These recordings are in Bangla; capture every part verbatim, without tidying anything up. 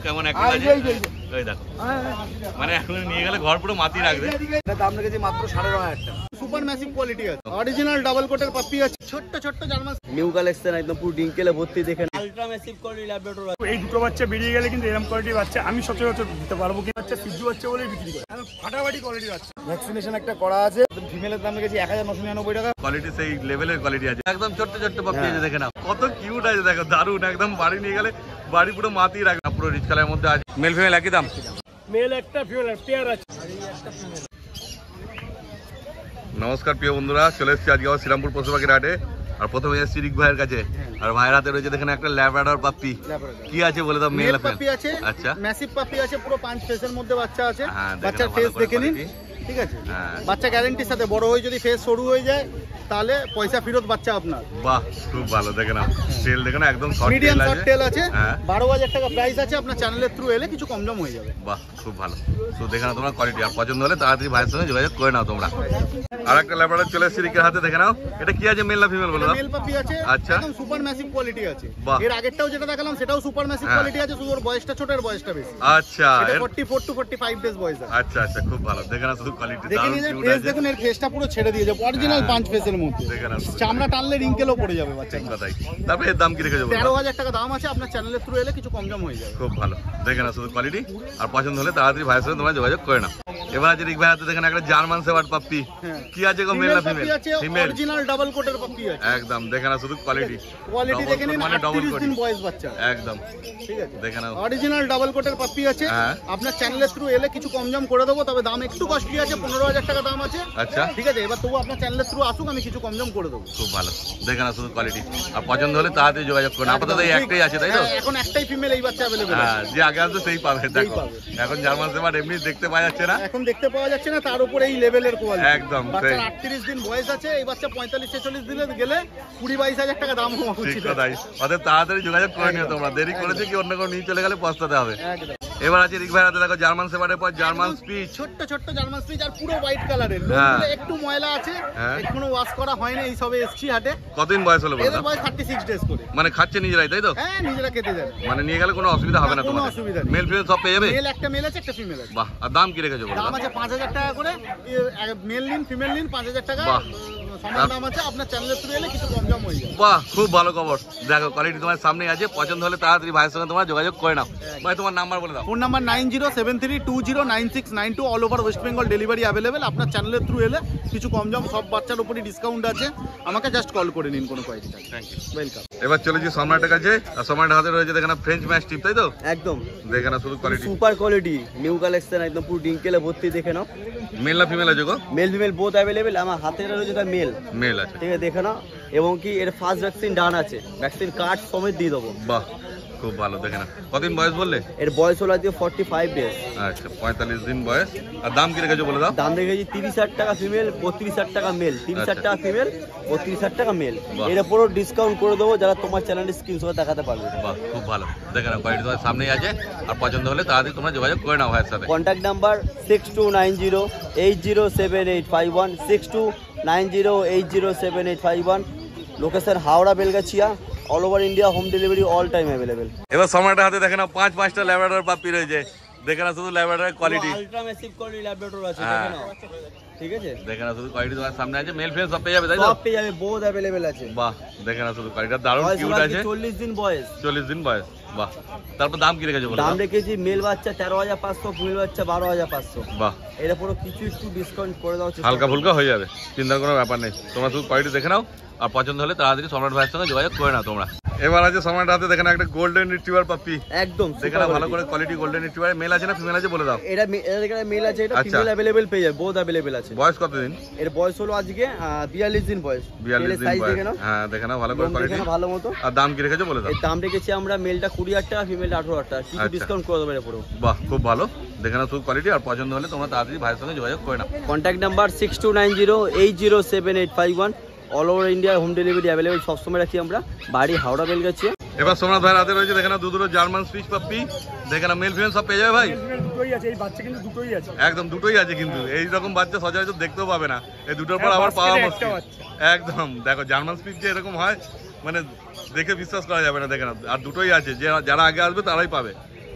কেমন অ্যাক্টিভ আছে এই দেখো মানে এখন নিয়ে গেলে ঘর পুরো মাটি রাখবে। এটা দাম রেখেছি মাত্র সাড়ে নয় হাজার টাকা। সুপার ম্যাসিভ কোয়ালিটি আছে, অরিজিনাল ডাবল কোটের পাপ্পি আছে, ছোট্ট ছোট্ট জার্মান নিউ কালেকশন একদম পুরো ডিঙ্কেলে ভর্তি। দেখেন আলট্রা ম্যাসিভ কোয়ালিটি ল্যাবরেটরি আছে। এই দুটো বাচ্চা বেরিয়ে গেলে কিন্তু এরকম কোয়ালিটির বাচ্চা আমি সচরাচর দিতে পারবো কি? বাচ্চা সিজু বাচ্চা বলেই বিক্রি করে, আমি ফাটাফাটি কোয়ালিটির বাচ্চা। ভ্যাকসিনেশন একটা করা আছে, ফিমেলের দাম রেখেছি এক হাজার নশো নিরানব্বই টাকা। কোয়ালিটি সেই লেভেলের কোয়ালিটি আছে, একদম ছোট্ট ছোট্ট পাপ্পি আছে। দেখে নাও কত কিউট আছে, দেখো দারুন, একদম বাড়ি নিয়ে গেলে বাড়ি পুরো মাটি রাখবে। পুরো রিচ কালারের মধ্যে আছে, মেল ফিমেল একই দাম। মেল একটা ফিমেল পেয়ার আছে। নমস্কার প্রিয় বন্ধুরা, চলে এসেছি আজকে আবার শ্রীরামপুর পশু পাখির হাটে। আর প্রথমে এসেছি রিক ভাইয়ের কাছে, আর ভাইয়ের হাতে রয়েছে দেখেন একটা ল্যাব্রাডর পাপ্পি। কি আছে বলে দাও? মেল পাপ্পি আছে, আচ্ছা ম্যাসিভ পাপ্পি আছে, পুরো পাঁচ ফেসের মধ্যে বাচ্চা আছে। বাচ্চার ফেস দেখে নিন, ঠিক আছে? বাচ্চা গ্যারান্টির সাথে, বড় হয়ে যদি ফেস সরু হয়ে যায় তাহলে পয়সা ফেরত বাচ্চা আপনার। বাহ খুব ভালো, দেখে নাও টেল দেখে না, একদম short medium tail short tail আছে। বারো হাজার টাকা প্রাইস আছে, আপনার চ্যানেলের থ্রু এলে কিছু কম দাম হয়ে যাবে। বাহ খুব ভালো। তো দেখে নাও তোমরা কোয়ালিটি, আর পছন্দ হলে তাড়াতাড়ি ভাইয়ের সঙ্গে যোগাযোগ করে নাও তোমরা। আর একটা ল্যাব্রাডর চলে এসেছে রিকের হাতে, দেখে নাও এটা কি আছে, মেল না ফিমেল বলে দাও? মেল পাপি আছে, আচ্ছা একদম সুপার ম্যাসিভ কোয়ালিটি আছে। এর আগেরটাও যেটা দেখালাম সেটাও সুপার ম্যাসিভ কোয়ালিটি আছে, শুধু ওর বয়সটা ছোট, এর বয়সটা বেশি। আচ্ছা এটা চুয়াল্লিশ টু পঁয়তাল্লিশ ডেজ বয়স আছে। আচ্ছা আচ্ছা খুব ভালো, দেখে নাও শুধু কোয়ালিটি দেখে নিন, ফেস দেখুন, এর ফেসটা পুরো ছেড়ে দিয়েছে, অরিজিনাল পাঁচ ফেসের মধ্যে। দেখে নাও চামড়া টানলে রিঙ্কেলও পড়ে যাবে বাচ্চা। কথাই। তারপরে এর দাম কি রেখেছো? তেরো হাজার টাকা দাম আছে, আপনার চ্যানেলের থ্রু এলে কিছু কম দাম হয়ে যাবে। খুব ভালো, দেখে নাও শুধু কোয়ালিটি, আর পছন্দ হলে তাড়াতাড়ি ভাইয়ের সঙ্গে তোমরা যোগাযোগ করে নাও। এবার আছে রিক ভাই হাতে দেখেন একটা জার্মান শেফার্ড পাপ্পি। কি আছে গো, মেল না ফিমেল? ফিমেল, অরিজিনাল ডাবল কোটের পাপ্পি আছে। একদম দেখে নাও শুধু কোয়ালিটি, কোয়ালিটি দেখে নিন, মানে ডাবল কোট দিন বয়স বাচ্চা, একদম ঠিক আছে? দেখে নাও অরিজিনাল ডাবল কোটের পাপ্পি আছে, আপনার চ্যানেলের থ্রু এলে কিছু কম দাম করে দেবো, তবে দাম একটু কস্টলি আছে, পনেরো হাজার টাকা দাম আছে। আচ্ছা ঠিক আছে, এবার তবু আপনার চ্যানেলের থ্রু আসুক, আমি কিছু কম দাম করে দেবো। খুব ভালো, দেখে নাও শুধু কোয়ালিটি, আর পছন্দ হলে তাড়াতাড়ি যোগাযোগ করুন। আপাতত এই একটাই আছে, তাই তো? এখন একটাই ফিমেল এই বাচ্চা अवेलेबल হ্যাঁ, যে আগে আসবে সেই পাবে। দেখো এখন জার্মান শেফার্ড এমনি দেখতে পাওয়া যাচ্ছে না, এখন দেখতে পাওয়া যাচ্ছে না, তার উপরে এই লেভেলের কোয়ালিটি। একদম বাচ্চা আটত্রিশ দিন বয়স আছে, এই বাচ্চা পঁয়তাল্লিশ ছেচল্লিশ দিনে গেলে কুড়ি বাইশ হাজার টাকা দাম হওয়া উচিত। ঠিক কথাই, অতএব তাড়াতাড়ি যোগাযোগ করে নিও তোমরা, দেরি করেছে কি অন্য কোনো নিয়ে চলে গেলে পস্তাতে হবে। একদম। এবার আছে রিক ভাই হাতে দেখো জার্মান শেফার্ডের পর জার্মান স্পিচ, ছোট্ট ছোট্ট জার্মান স্পিচ, আর পুরো হোয়াইট কালারের, একটু ময়লা আছে, এখনো ওয়াশ করা হয়নি, এই সবে এসছি হাটে। কতদিন বয়স হলো বলতো? এর বয়স ছাব্বিশ ডেজ করে। মানে খাচ্ছে নিজেরাই, তাই তো? হ্যাঁ, নিজেরা খেতে যাবে, মানে নিয়ে গেলে কোনো অসুবিধা হবে না কোনো তোমাদের? অসুবিধা নেই, মেল ফিমেল সব পেয়ে যাবে? মেল একটা মেল আছে, একটা ফিমেল আছে। বাহ, আর দাম কি রেখেছো বলো? দাম আছে পাঁচ হাজার টাকা করে, মেল নিন ফিমেল নিন পাঁচ হাজার টাকা সমান দাম আছে, আপনার চ্যানেলের থ্রু এলে কিছু কম দাম হয়ে যাবে। বাহ খুব ভালো খবর, দেখো কোয়ালিটি তোমার সামনেই আছে, পছন্দ হলে তাড়াতাড়ি ভাইয়ের সঙ্গে তোমরা যোগাযোগ করে নাও। ভাই তোমার নাম্বার বলে দাও। Phone number nine zero seven three two zero nine six nine two, all over West Bengal delivery available. আপনার চ্যানেলের থ্রু এলে কিছু কম দাম, সব বাচ্চার উপরই ডিসকাউন্ট আছে, আমাকে জাস্ট কল করে নিন কোনো কোয়ালিটি। Thank you, welcome. এবার চলেছি সম্রাটের কাছে, আর সম্রাটের হাতে রয়েছে দেখেন ফ্রেঞ্চ ম্যাস্টিফ, তাই তো? একদম দেখে নাও শুধু quality, super quality new collection, একদম পুরো ডিঙ্কেলে ভর্তি। দেখে নাও মেল না ফিমেল আছে গো? মেল ফিমেল বোথ অ্যাভেলেবেল, আমার হাতে রয়েছে তার মেল। মেল আছে, ঠিক আছে, দেখে নাও। এবং কি এর ফার্স্ট ভ্যাকসিন ডান আছে, ভ্যাকসিন কার্ড সমেত দিয়ে দেবো। বাহ খুব ভালো, দেখে না কতদিন বয়স বললে? এর বয়স হলো আজকে ফর্টি ফাইভ ডেজ। আচ্ছা পঁয়তাল্লিশ দিন বয়স। আর দাম কি রেখেছো বলে দাও? দাম রেখেছি তিরিশ হাজার টাকা ফিমেল, বত্রিশ হাজার টাকা মেল। তিরিশ হাজার টাকা ফিমেল, বত্রিশ হাজার টাকা মেল। এর উপরও ডিসকাউন্ট করে দেবো যারা তোমার চ্যানেলের স্ক্রিনশট দেখাতে পারবে। বাহ খুব ভালো, দেখে নাও কোয়ালিটি তোমার সামনেই আছে, আর পছন্দ হলে তাড়াতাড়ি তোমরা যোগাযোগ করে নাও ভাইয়ের সাথে। Contact number six two nine zero eight zero seven eight five one, six two nine zero eight zero seven eight five one. Location Howrah Belgachhia, all over India home delivery all time available. এবার সম্রাটের হাতে দেখে নাও পাঁচ পাঁচটা ল্যাব্রাডর পাপ্পি রয়েছে, দেখে নাও শুধু ল্যাব্রাডরের quality, ultra massive quality laboratory আছে, দেখে নাও। ঠিক আছে, দেখে নাও শুধু কোয়ালিটি তোমার সামনে আছে, মেল ফিমেল সব পেয়ে যাবে, তাই তো? সব পেয়ে যাবে, বোথ অ্যাভেলেবেল আছে। বাহ দেখে নাও শুধু কোয়ালিটি, দারুণ কিউট আছে, চল্লিশ দিন বয়স। চল্লিশ দিন বয়স, বাহ। তারপর দাম কি রেখেছো বলো? দাম রেখেছি মেল বাচ্চা তেরো হাজার পাঁচশো, ফিমেল বাচ্চা বারো হাজার পাঁচশো। বাহ, এর উপর কিছু একটু ডিসকাউন্ট করে দাও, হালকা ফুলকা হয়ে যাবে, চিন্তার কোনো ব্যাপার নেই। তোমরা শুধু কোয়ালিটি দেখে নাও, আর পছন্দ হলে তাড়াতাড়ি সম্রাট ভাইয়ের সঙ্গে যোগাযোগ করে নাও তোমরা। এবার আছে সম্রাট হাতে দেখেন একটা গোল্ডেন রিট্রিভার পাপ্পি, একদম দেখে নাও ভালো করে কোয়ালিটি গোল্ডেন রিট্রিভার। মেল আছে না ফিমেল আছে বলে দাও? এটা এটা মেল আছে, এটা ফিমেল अवेलेबल পেয়ে যাবে, বোথ अवेलेबल আছে। বয়স কতদিন? এর বয়স হলো আজকে বিয়াল্লিশ দিন বয়স। বিয়াল্লিশ দিন বয়স, হ্যাঁ দেখে নাও ভালো করে কোয়ালিটি, ভালো মতো। আর দাম কি রেখেছো বলে দাও? এর দাম রেখেছি আমরা মেলটা কুড়ি হাজার টাকা, ফিমেলটা আঠারো হাজার টাকা, কিছু ডিসকাউন্ট করে দেবো এর উপর। বাহ খুব ভালো, দেখে নাও শুধু কোয়ালিটি, আর পছন্দ হলে তোমরা তাড়াতাড়ি ভাইয়ের সঙ্গে যোগাযোগ করে নাও। Contact number six two nine zero eight zero seven eight five one, all over India home delivery available সবসময় রাখি আমরা, বাড়ি হাওড়া বেলগাছিয়া। এবার সোমনাথ ভাইয়ের হাতে রয়েছে দেখে নাও দু দুটো জার্মান স্পিচ পাপ্পি, দেখে নাও মেল ফিমেল সব পেয়ে যাবে ভাই? দুটোই আছে, এই বাচ্চা কিন্তু দুটোই আছে, একদম দুটোই আছে, কিন্তু এই রকম বাচ্চা সচরাচর দেখতেও পাবে না, এই দুটোর পর আবার পাওয়া মুশকিল। একদম দেখো জার্মান স্পিচ যে এরকম হয়, মানে দেখে বিশ্বাস করা যাবে না, দেখে নাও। আর দুটোই আছে, যে যারা আগে আসবে তারাই পাবে,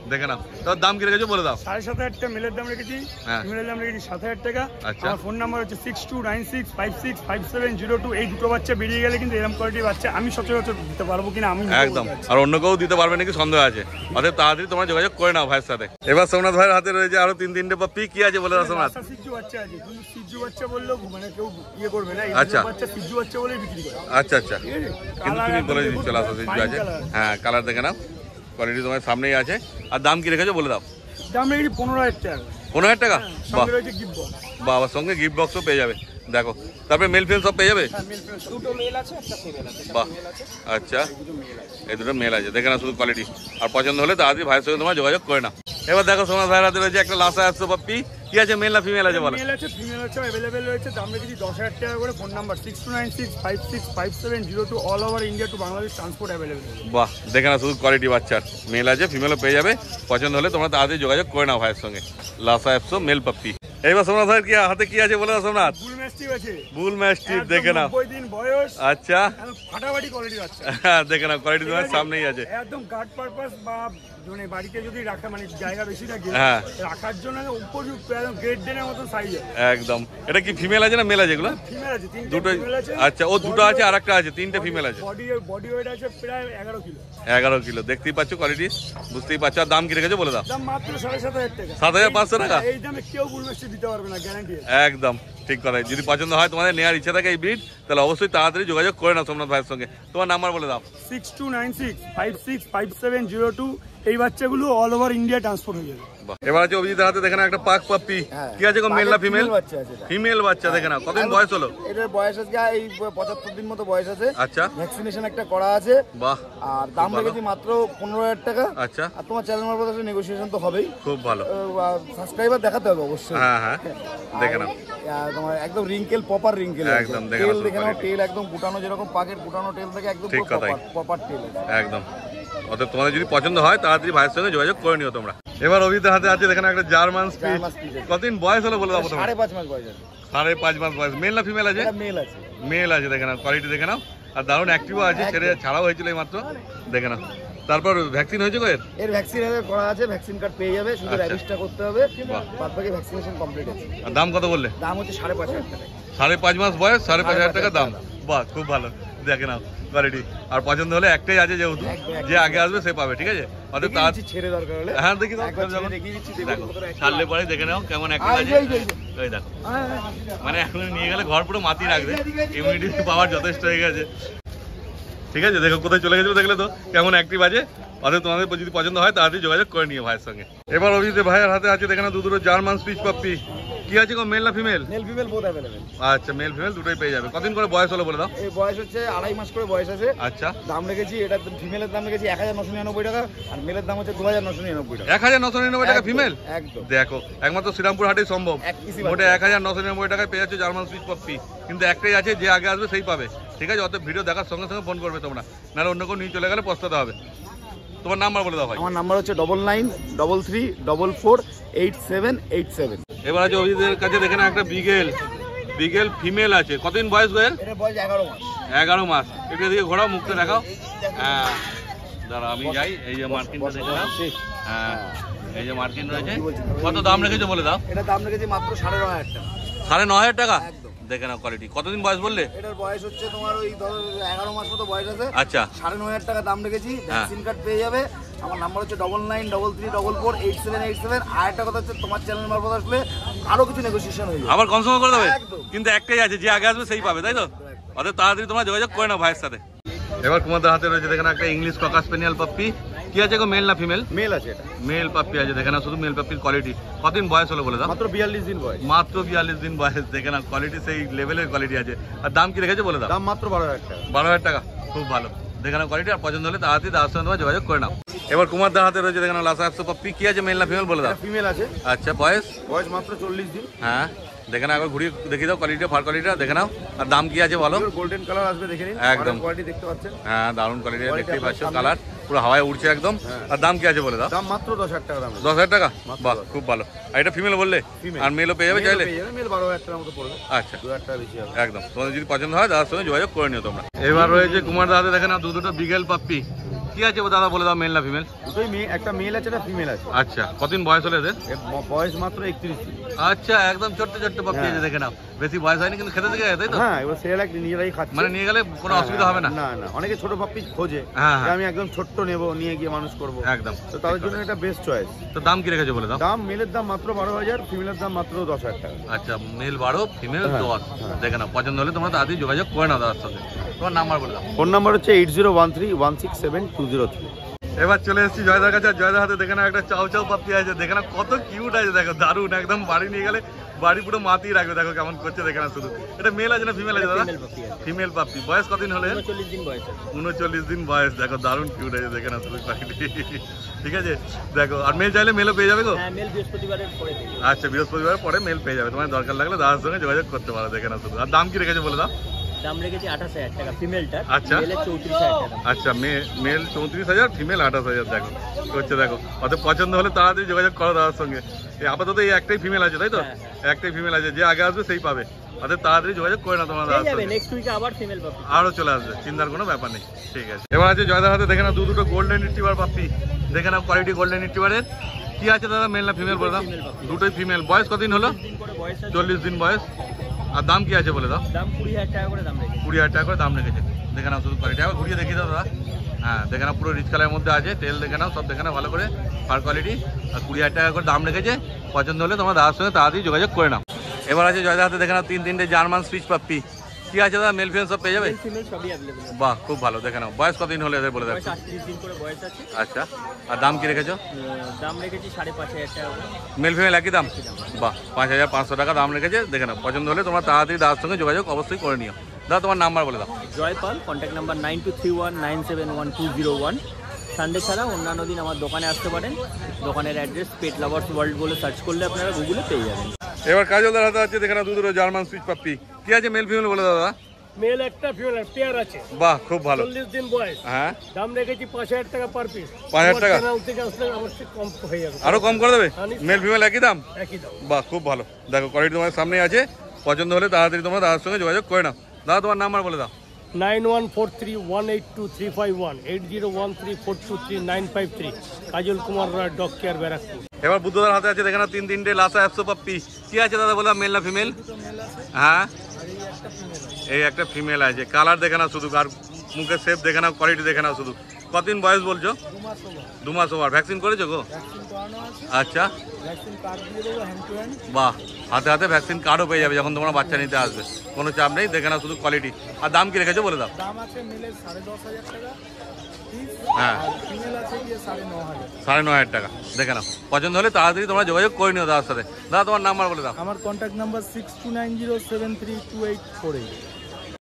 দেখে নাও। তোর দাম কি রেখেছো বলে দাও। সাড়ে সাত হাজার টাকা মেলের দাম রেখেছি, হ্যাঁ। ফিমেলের দাম রেখেছি সাত হাজার টাকা। আচ্ছা। আমার ফোন নাম্বার হচ্ছে six two nine six five six five seven zero two. এই দুটো বাচ্চা বেরিয়ে গেলে কিন্তু এরকম কোয়ালিটির বাচ্চা আমি সচরাচর দিতে পারবো কিনা আমি নিজেও একদম, বলতে পারছি না। আর অন্য কেউ দিতে পারবে নাকি সন্দেহ আছে, অতএব তাড়াতাড়ি তোমরা যোগাযোগ করে নাও ভাইয়ের সাথে। এবার সোমনাথ ভাইয়ের হাতে রয়েছে আরো তিন তিনটে পাপ্পি, কি আছে বলে দাও সোমনাথ। রাস্তা সিজ্জু বাচ্চা আছে, কিন্তু সিজ্জু বাচ্চা বললেও মানে কেউ ইয়ে করবে না, এই আচ্ছা। বাচ্চা সিজ্জু বাচ্চা বলেই বিক্রি করে। আচ্ছা আচ্ছা, ঠিক আছে, কিন্তু তুমি বলে দিচ্ছ লাস্ট সিজু আছে। হ্যাঁ, কালার দেখে নাও, কোয়ালিটি তোমার সামনেই আছে। আর দাম কি রেখেছো বলে দাও। দাম রেখেছি পনেরো হাজার টাকা। পনেরো হাজার টাকা, হ্যাঁ, বাহ সঙ্গে রয়েছে গিফট বক্স। বাবার সঙ্গে গিফট বক্সও পেয়ে যাবে। দেখো, তারপরে মেল ফেল সব পেয়ে যাবে। দুটো মেল আছে, একটা ফিমেল আছে। বাহ, আচ্ছা, এই দুটো মেল আছে, দেখে না শুধু কোয়ালিটি। আর পছন্দ হলে তাড়াতাড়ি ভাইয়ের সঙ্গে তোমার যোগাযোগ করে না। এবার দেখো সোমনাথ ভাইয়ের হাতে রয়েছে একটা লাসা একশো পাপ্পি, কি আছে মেল না ফিমেল আছে বলো। মেল আছে, ফিমেল আছে, অ্যাভেলেবেল রয়েছে। দাম রেখেছি দশ হাজার টাকা করে। Phone number six two nine six five six five seven zero two. All over India to Bangladesh transport available. বাহ, দেখে না শুধু কোয়ালিটি বাচ্চার, মেল আছে ফিমেলও পেয়ে যাবে। পছন্দ হলে তোমরা তাড়াতাড়ি যোগাযোগ করে নাও ভাইয়ের সঙ্গে। লাসা একশো মেল পাপ্পি। এইবার সোমনাথ ভাইয়ের কি হাতে কি আছে বলে দাও সোমনাথ। বুল ম্যাস্টিফ আছে, বুল ম্যাস্টিফ, দেখে নাও। নব্বই দিন বয়স, আচ্ছা, একদম ফাটাফাটি কোয়ালিটির আছে। হ্যাঁ, দেখে নাও, কোয়ালিটি তোমার সামনেই আছে। একদম গার্ড পারপাস বা মানে বাড়িতে যদি রাখা মানে জায়গা বেশি থাকে হ্যাঁ। রাখার জন্য উপযুক্ত, একদম গ্রেট ডেনের মতো সাইজ আছে। একদম। এটা কি ফিমেল আছে না মেল আছে এগুলো? ফিমেল আছে, তিনটে দুটোই, ফিমেল আছে। আচ্ছা, ও দুটো আছে আর একটা আছে, তিনটে ফিমেল আছে। বডি বডি ওয়েট আছে প্রায় এগারো কিলো। এগারো কিলো, দেখতেই পাচ্ছ কোয়ালিটি, বুঝতেই পারছো। আর দাম কি রেখেছো বলে দাও। দাম মাত্র সাড়ে সাত হাজার টাকা। সাত হাজার পাঁচশো টাকা? এই দামে কেউ বুল ম্যাস্টিফ দিতে পারবে না, গ্যারান্টি আছে। একদম ঠিক কথা। যদি পছন্দ হয় তোমাদের নেওয়ার ইচ্ছা থাকে এই ব্রিড, তাহলে অবশ্যই তাড়াতাড়ি যোগাযোগ করে নাও সোমনাথ ভাইয়ের সঙ্গে। তোমার নাম্বার বলে দাও। Six two nine six five six five seven zero two. এই বাচ্চাগুলো অল ওভার ইন্ডিয়া ট্রান্সপোর্ট হয়ে যাবে। এবার আছে অভিজিতের হাতে, দেখে না একটা পাক পাপ্পি, কি আছে গো, মেল না ফিমেল? ফিমেল বাচ্চা, দেখে না কতদিন বয়স হলো। এটার বয়স আজকে এই পঁচাত্তর দিন মতো বয়স আছে। আচ্ছা, ভ্যাকসিনেশন একটা করা আছে। বাহ, আর দাম রেখেছি মাত্র পনেরো হাজার টাকা। আচ্ছা, আর তোমার চ্যানেল মারফত আসলে নেগোসিয়েশন তো হবেই। খুব ভালো। সাবস্ক্রাইবার দেখাতে হবে অবশ্যই। হ্যাঁ হ্যাঁ, দেখে নাও। আর তোমার একদম রিঙ্কেল, প্রপার রিঙ্কেল, একদম দেখে তেল নাও, দেখে নাও, quality। তেল একদম গুটানো, যেরকম পাকের গুটানো তেল থেকে একদম ঠিক কথাই। প্রপার তেল আছে। একদম। অতএব তোমাদের যদি পছন্দ হয় তাড়াতাড়ি ভাইয়ের সঙ্গে যোগাযোগ করে নিও তোমরা। এবার অভিজিতের হাতে আছে, দেখে না একটা জার্মান স্পিচ, জার্মান স্পিচ আছে। কতদিন বয়স হলো বলে দাও প্রথমে। সাড়ে পাঁচ মাস বয়স আছে। সাড়ে পাঁচ মাস বয়স, মেল না ফিমেল আছে? এটা মেল আছে। মেল আছে, দেখে নাও, কোয়ালিটি দেখে নাও। আর দারুণ অ্যাক্টিভও আছে, ছেড়ে ছাড়াও হয়েছিল এই মাত্র, দেখে নাও। তারপর ভ্যাকসিন হয়েছে গো এর? এর ভ্যাকসিন করা আছে, ভ্যাকসিন কার্ড পেয়ে যাবে, শুধু আচ্ছা। রেজিস্টার করতে হবে। বাহ। বাদ বাকি ভ্যাকসিনেশন কমপ্লিট আছে। আর দাম কত বললে? দাম হচ্ছে সাড়ে পাঁচ হাজার টাকা। সাড়ে পাঁচ মাস বয়স, সাড়ে পাঁচ হাজার টাকা সাড়ে দাম। পাঁচ হাজার বাহ, খুব ভালো, দেখে নাও কোয়ালিটি। আর পছন্দ হলে একটাই আছে যেহেতু, একদম, যে আগে আসবে সে পাবে, ঠিক আছে? অতএব দেখিয়ে তার দিচ্ছি, ছেড়ে দরকার হলে। হ্যাঁ দেখি দাও, একবার ছেড়ে যখন- দেখিয়ে দিচ্ছি, দেখুন দেখো, কতটা active ছাড়লে পরে দেখে নাও কেমন একটা আয়, আছে। এই যে, এই যে। এই দেখো, হ্যাঁ, হ্যাঁ। মানে এখন নিয়ে গেলে ঘর পুরো মাতি রাখবে, ইমিউনিটি পাওয়ার যথেষ্ট হয়ে গেছে, ঠিক আছে? দেখো কোথায় চলে গেছিল, দেখলে তো কেমন অ্যাক্টিভ আছে। অতএব তোমাদের যদি পছন্দ হয় তাড়াতাড়ি যোগাযোগ করে নিও ভাইয়ের সঙ্গে। এবার অভিজিৎ ভাইয়ের হাতে আছে, দেখে না দু দুটো জার্মান স্পিচ পাপ্পি, কি আছে গো, মেল না female? Male female both available. আচ্ছা, মেল ফিমেল দুটোই পেয়ে যাবে। কতদিন করে বয়স হলো বলে দাও। এই বয়স হচ্ছে আড়াই মাস করে বয়স আছে। আচ্ছা, দাম রেখেছি, এটা ফিমেলের দাম রেখেছি এক হাজার নশো নিরানব্বই টাকা, আর মেলের দাম হচ্ছে দু হাজার নশো নিরানব্বই টাকা। এক হাজার নশো নিরানব্বই টাকা ফিমেল? একদম। দেখো, একমাত্র শ্রীরামপুর হাটেই সম্ভব। এক পিসি মোটে বাচ্চা। এক হাজার নশো নিরানব্বই টাকায় পেয়ে যাচ্ছে জার্মান সুইচ পপি, কিন্তু একটাই আছে, যে আগে আসবে সেই পাবে, ঠিক আছে? অত ভিডিও দেখার সঙ্গে সঙ্গে ফোন করবে তোমরা, নাহলে অন্য কেউ নিয়ে চলে গেলে পস্তাতে হবে। তোমার নাম্বার বলে দাও ভাই। আমার নাম্বার হচ্ছে double nine double three double four eight seven eight seven. এবার আছে অভিজিতের কাছে, দেখে না একটা বিগেল, বিগেল ফিমেল আছে, কতদিন বয়স গো এর? এটা বয়স এগারো মাস। এগারো মাস। এটা দিকে ঘোরাও, মুখটা দেখাও। হ্যাঁ, দাঁড়া আমি যাই। এই যে মার্কিনটা দেখে নাও। হ্যাঁ, এই যে মার্কিন রয়েছে। কত দাম রেখেছো বলে দাও। এটা দাম রেখেছি মাত্র সাড়ে নয় হাজার টাকা। সাড়ে নয় হাজার টাকা? একদম। দেখে নাও কোয়ালিটি। কতদিন বয়স বললে? এটার বয়স হচ্ছে তোমার ওই ধরো এগারো মাস মতো বয়স আছে। আচ্ছা, সাড়ে নয় হাজার টাকা দাম রেখেছি, ভ্যাকসিন কার্ড পেয়ে যাবে। আমার নাম্বার হচ্ছে double nine double three double four eight seven eight seven. আর একটা কথা হচ্ছে, তোমার চ্যানেল মারফত আসলে আরো কিছু নেগোসিয়েশন হয়ে যাবে। আবার কনসার্ন করে দেবে, একদম। কিন্তু একটাই আছে, যে আগে আসবে সেই পাবে, তাই তো? অতএব তাড়াতাড়ি তোমরা যোগাযোগ করে নাও ভাইয়ের সাথে। এবার তোমাদের হাতে রয়েছে, দেখে না একটা ইংলিশ ককা স্পেনিয়াল পাপ্পি, কি আছে গো, মেল না ফিমেল? মেল আছে এটা। মেল পাপ্পি আছে, দেখে না শুধু মেল পাপ্পির কোয়ালিটি। কতদিন বয়স হলো বলে দাও। মাত্র বিয়াল্লিশ দিন বয়স। মাত্র বিয়াল্লিশ দিন বয়স, দেখে না কোয়ালিটি সেই লেভেলের কোয়ালিটি আছে। আর দাম কি রেখেছে বলে দাও। দাম মাত্র বারো হাজার টাকা। বারো হাজার টাকা, খুব ভালো, দেখে না কোয়ালিটি। আর পছন্দ হলে তাড়াতাড়ি তার সঙ্গে তোমরা যোগাযোগ করে নাও। এবার কুমার দার হাতে রয়েছে, দেখে না লাসা একশো পাপ্পি, কি আছে, মেল না ফিমেল বলে দাও। ফিমেল আছে। আচ্ছা, বয়স? বয়স মাত্র চল্লিশ দিন। হ্যাঁ, দেখে না একবার ঘুরিয়ে দেখিয়ে দাও কোয়ালিটি, ফার কোয়ালিটিটা দেখে নাও। আর দাম কি আছে বলো। গোল্ডেন কালার আসবে, দেখে নিন। একদম। কোয়ালিটি দেখতে পাচ্ছেন। হ্যাঁ, দারুণ কোয়ালিটি, দেখতেই পাচ্ছ, কালার পুরো হাওয়ায় উঠছে একদম। আর দাম কি আছে বলে দাও। দাম মাত্র দশ হাজার টাকা দাম। দশ হাজার টাকা? মাত্র বাহ, দশ। খুব ভালো। আর এটা ফিমেল বললে? Female। আর মেলও পেয়ে যাবে চাইলে? মেল বারো হাজার টাকার মতো পড়বে। আচ্ছা, দু হাজার টাকা বেশি হবে। একদম। তোমাদের যদি পছন্দ হয় তার সঙ্গে যোগাযোগ করে নিও তোমরা। এবার রয়েছে কুমার দাদাতে, দেখে না দু দুটো বিগেল পাপ্পি, কি আছে দাদা বলে দাও, মেল না ফিমেল? দুটোই মেয়ে, একটা মেল আছে একটা ফিমেল আছে। আচ্ছা, কতদিন বয়স হলো এদের? এর ব- বয়স মাত্র একত্রিশ দিন। আচ্ছা, একদম ছোট্ট ছোট্ট পাপ্পি আছে, হ্যাঁ। দেখে নাও। বেশি বয়স হয়নি কিন্তু খেতে থেকে যায়, তাই তো? হ্যাঁ, এবার সেরা নিজেরাই খাচ্ছে। মানে নিয়ে গেলে কোনো হ্যাঁ, অসুবিধা হবে না? না না, অনেকে ছোট পাপ্পি খোঁজে, হ্যাঁ, যে হ্যাঁ। আমি একদম ছোট্ট নেব, নিয়ে গিয়ে মানুষ করব, একদম। তো তাদের জন্য এটা বেস্ট চয়েস। তো দাম কি রেখেছো বলে দাও? দাম মেলের দাম মাত্র বারো হাজার, ফিমেলের দাম মাত্র দশ হাজার টাকা। আচ্ছা, মেল বারো, ফিমেল হ্যাঁ, দশ। হ্যাঁ। দেখে নাও, পছন্দ হলে তোমরা তাড়াতাড়ি যোগাযোগ করে নাও দাদার সাথে। তোমার নাম্বার বলে দাও। ফোন নাম্বার হচ্ছে eight zero one three one six seven two zero three. এবার চলে এসেছি জয়দার কাছে। আর জয়দার হাতে দেখে নাও একটা চাউ চাউ পাপ্পি আছে, দেখে নাও কত কিউট আছে, দেখো দারুণ, একদম বাড়ি নিয়ে গেলে বাড়ি পুরো মাতিয়ে রাখবে। দেখো কেমন করছে, দেখে না শুধু। এটা মেল আছে না ফিমেল আছে দাদা? Female puppy. বয়স কতদিন হলে? চল্লিশ দিন বয়স আছে। উনচল্লিশ দিন বয়স। দেখো দারুণ কিউট আছে, দেখে না শুধু পাখিটি। ঠিক আছে, দেখো। আর মেল চাইলে মেলও পেয়ে যাবে গো? হ্যাঁ, মেল বৃহস্পতিবারের পরে পেয়ে যাবে। আচ্ছা, বৃহস্পতিবার পরে মেল পেয়ে যাবে। তোমার দরকার লাগলে দাদার সঙ্গে যোগাযোগ করতে পারো, দেখে না শুধু। আর দাম কি রেখেছে বলে দাও? দাম রেখেছি আঠাশ হাজার টাকা ফিমেলটার, আচ্ছা। মেলের চৌত্রিশ হাজার টাকা। আচ্ছা, মেল চৌত্রিশ হাজার, ফিমেল আঠাশ হাজার। দেখো হচ্ছে, দেখো অত পছন্দ হলে তাড়াতাড়ি যোগাযোগ করো দাদার সঙ্গে। এই আপাতত এই একটাই ফিমেল আছে, তাই তো? হ্যাঁ, একটাই ফিমেল আছে, যে আগে আসবে সেই পাবে। অর্থাৎ তাড়াতাড়ি যোগাযোগ করে না তোমার পেয়ে দাদার যাবে, সঙ্গে। নেক্সট উইকে আবার ফিমেল পাবে। আরও চলে আসবে, চিন্তার কোনো ব্যাপার নেই। ঠিক আছে, এবার আছে জয়দার হাতে দেখে না দু দুটো গোল্ডেন রিট্রিভার পাপ্পি। দেখে নাও কোয়ালিটি গোল্ডেন রিট্রিভারের। কি আছে দাদা, মেল না ফিমেল বলে দাও? Female puppy। দুটোই ফিমেল। বয়স কতদিন হলো? দিন করে বয়স আছে। চল্লিশ দিন বয়স। আর দাম কি আছে বলে দাও? দাম কুড়ি হাজার টাকা করে দাম রেখেছি। কুড়ি হাজার টাকা করে দাম রেখেছে। দেখে নাও শুধু কোয়ালিটি। আবার ঘুরিয়ে দেখিয়ে দাও দাদা। হ্যাঁ, দেখে নাও পুরো রিচ কালারের মধ্যে আছে, তেল দেখে নাও, সব দেখে নাও ভালো করে, ফার কোয়ালিটি। আর কুড়ি হাজার টাকা করে দাম রেখেছে। পছন্দ হলে তোমার দাদার সঙ্গে তাড়াতাড়ি যোগাযোগ করে নাও। এবার আছে জয়দার হাতে দেখে নাও তিন তিনটে জার্মান সুইচ পাপ্পি। কি আছে দাদা, মেল ফিমেল সব পেয়ে যাবে? ফিমেল সবই অ্যাভেলেবল। বাহ, খুব ভালো। দেখে নাও, বয়স কতদিন হলে এদের বলে বয়স দেখো? আটত্রিশ দিন করে বয়স আছে। আচ্ছা, আর দাম কি রেখেছো? আহ, দাম রেখেছি সাড়ে পাঁচ হাজার টাকা করে। মেল ফিমেল একই দাম? বাহ, পাঁচ হাজার পাঁচশো টাকা দাম রেখেছে। দেখে নাও, পছন্দ হলে তোমরা তাড়াতাড়ি দাদার সঙ্গে যোগাযোগ অবশ্যই করে নিও। দাদা তোমার নাম্বার বলে দাও। Joypal, contact number nine two three one nine seven one two zero one. Sunday ছাড়া অন্যান্য দিন আমার দোকানে আসতে পারেন। দোকানের অ্যাড্রেস পেট লাভার্স ওয়ার্ল্ড বলে সার্চ করলে আপনারা গুগলে পেয়ে যাবেন। এবার কাজলদার হাতে আছে দেখে নাও দু দুটো জার্মান সুইচ পাপ্পি। কি আছে মেল ফিমেল বলে দাও দাদা? মেল একটা ফিমেল পেয়ার আছে, বাহ, খুব ভালো। চল্লিশ দিন বয়স। হ্যাঁ, দাম রেখেছি পাঁচ হাজার টাকা পার পিস। পাঁচ হাজার টাকা? চ্যানেল থেকে আসলে আমার থেকে কম হয়ে যাবে। আরো কম করে দেবে? নিশ্চয়ই। মেল ফিমেল একই দাম? একই দাম। বাহ, খুব ভালো। দেখো কোয়ালিটি তোমার সামনে আছে। পছন্দ হলে তাড়াতাড়ি তোমরা দাদার সঙ্গে যোগাযোগ করে নাও। দাদা তোমার নাম্বার বলে দাও। Nine one four three one eight two three five one eight zero one three four two three nine five three. Kajal Kumar Roy, dog care, Barrackpore. এবার বুদ্ধদার হাতে আছে দেখে নাও তিন তিনটে লাসা একশো পাপ্পি। কি আছে দাদা বলে, মেল না ফিমেল? হ্যাঁ, এই একটা ফিমেল আছে। কালার দেখে নাও শুধু, আর মুখের শেপ দেখে নাও, কোয়ালিটি দেখে নাও শুধু। কতদিন বয়স বলছো? দু মাস ওভার। ভ্যাকসিন করেছো গো? আচ্ছা, বাহ, হাতে হাতে ভ্যাকসিন কার্ডও পেয়ে যাবে যখন তোমরা বাচ্চা নিতে আসবে। কোনো চাপ নেই, দেখে নাও শুধু কোয়ালিটি। আর দাম কি রেখেছো বলে দাও? দাম আছে মেলের সাড়ে দশ হাজার টাকা, হ্যাঁ, ফিমেল আছে গিয়ে সাড়ে ন হাজার। সাড়ে নয় হাজার টাকা। দেখে নাও, পছন্দ হলে তাড়াতাড়ি তোমরা যোগাযোগ করে নিও দাদার সাথে। দাদা তোমার নাম্বার বলে দাও। আমার contact number six two nine zero seven three two eight four eight.